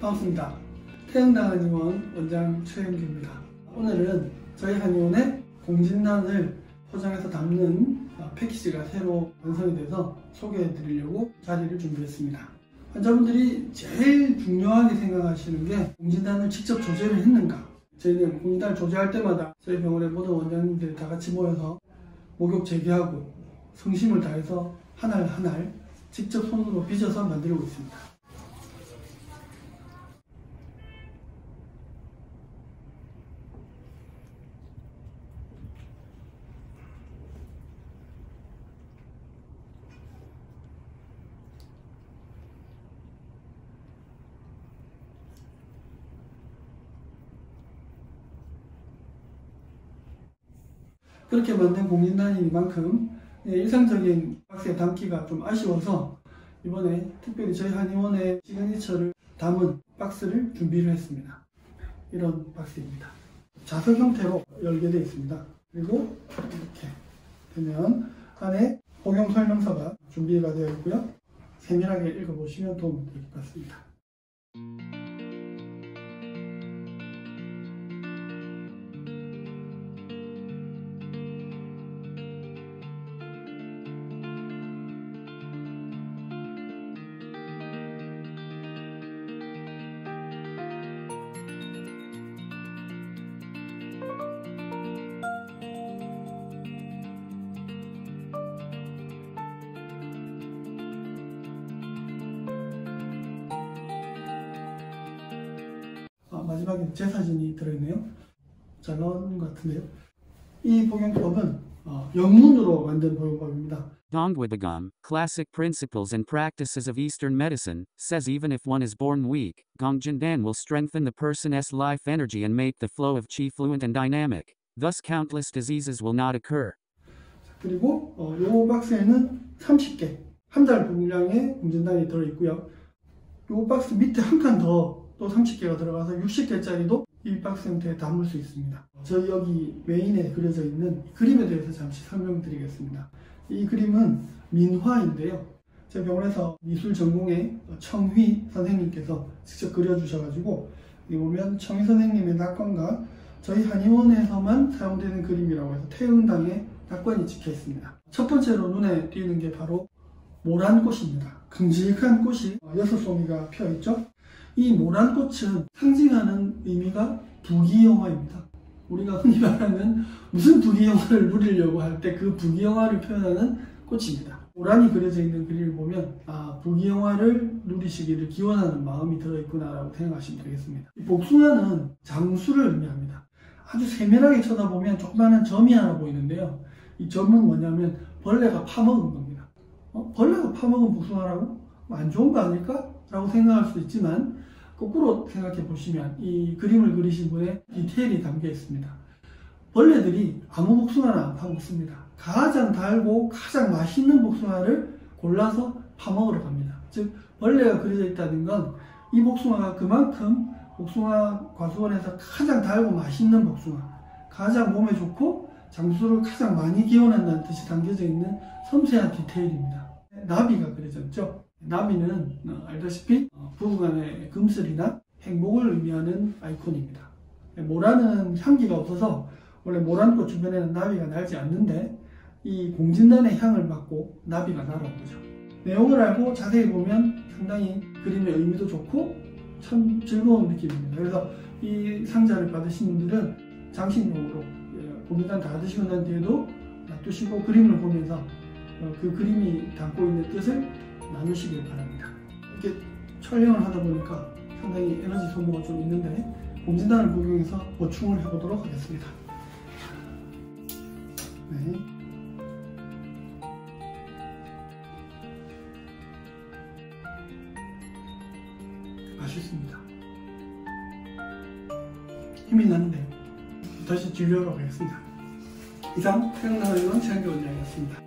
반갑습니다. 태릉당 한의원 원장 최영규입니다. 오늘은 저희 한의원의 공진단을 포장해서 담는 패키지가 새로 완성이 돼서 소개해 드리려고 자리를 준비했습니다. 환자분들이 제일 중요하게 생각하시는 게 공진단을 직접 조제를 했는가. 저희는 공진단을 조제할 때마다 저희 병원의 모든 원장님들이 다 같이 모여서 목욕 재개하고 성심을 다해서 한 알 한 알 직접 손으로 빚어서 만들고 있습니다. 그렇게 만든 공진단이니만큼 일상적인 박스에 담기가 좀 아쉬워서 이번에 특별히 저희 한의원의 시그니처를 담은 박스를 준비를 했습니다. 이런 박스입니다. 자석 형태로 열게 되어 있습니다. 그리고 이렇게 되면 안에 복용 설명서가 준비가 되어 있고요. 세밀하게 읽어보시면 도움이 될 것 같습니다. 마지막에 제 사진이 들어있네요. 잘 나온 것 같은데요. 이 복용법은 영문으로 만든 복용법입니다. Gongwabagum, Classic Principles and Practices of Eastern Medicine, says even if one is born weak, Gongjindan will strengthen the person's life energy and make the flow of qi fluent and dynamic. Thus countless diseases will not occur. 그리고 이 박스에는 30개, 한 달 분량의 공진단이 들어있고요. 이 박스 밑에 한 칸 더 또 30개가 들어가서 60개짜리도 이 박스 형태에 담을 수 있습니다. 저희 여기 메인에 그려져 있는 그림에 대해서 잠시 설명드리겠습니다. 이 그림은 민화인데요. 제 병원에서 미술 전공의 청휘 선생님께서 직접 그려주셔가지고 여기 보면 청휘 선생님의 낙관과 저희 한의원에서만 사용되는 그림이라고 해서 태릉당의 낙관이 찍혀 있습니다. 첫 번째로 눈에 띄는 게 바로 모란꽃입니다. 큼직한 꽃이 6송이가 펴있죠. 이 모란꽃은 상징하는 의미가 부귀영화입니다. 우리가 흔히 말하는 무슨 부귀영화를 누리려고 할 때 그 부귀영화를 표현하는 꽃입니다. 모란이 그려져 있는 그림을 보면 부귀영화를 누리시기를 기원하는 마음이 들어있구나 라고 생각하시면 되겠습니다. 이 복숭아는 장수를 의미합니다. 아주 세밀하게 쳐다보면 조그마한 점이 하나 보이는데요. 이 점은 뭐냐면 벌레가 파먹은 겁니다. 벌레가 파먹은 복숭아라고? 안 좋은 거 아닐까? 라고 생각할 수 있지만 거꾸로 생각해 보시면 이 그림을 그리신 분의 디테일이 담겨 있습니다. 벌레들이 아무 복숭아는 안 파먹습니다. 가장 달고 가장 맛있는 복숭아를 골라서 파먹으러 갑니다. 즉 벌레가 그려져 있다는 건 이 복숭아가 그만큼 복숭아 과수원에서 가장 달고 맛있는 복숭아, 가장 몸에 좋고 장수를 가장 많이 기원한다는 뜻이 담겨져 있는 섬세한 디테일입니다. 나비가 그려졌죠. 나비는 알다시피 부부간의 금슬이나 행복을 의미하는 아이콘입니다. 모란은 향기가 없어서 원래 모란꽃 주변에는 나비가 날지 않는데 이 공진단의 향을 맡고 나비가 날아온 거죠. 내용을 알고 자세히 보면 상당히 그림의 의미도 좋고 참 즐거운 느낌입니다. 그래서 이 상자를 받으신 분들은 장식용으로 공진단 다 드시고 난 뒤에도 놔두시고 그림을 보면서 그 그림이 담고 있는 뜻을 나누시길 바랍니다. 이렇게 촬영을 하다 보니까 상당히 에너지 소모가 좀 있는데 공진단을 복용해서 보충을 해보도록 하겠습니다. 네. 맛있습니다. 힘이 나는데 다시 진료하러 가겠습니다. 이상 태릉당 한의원 최영규 원장이었습니다.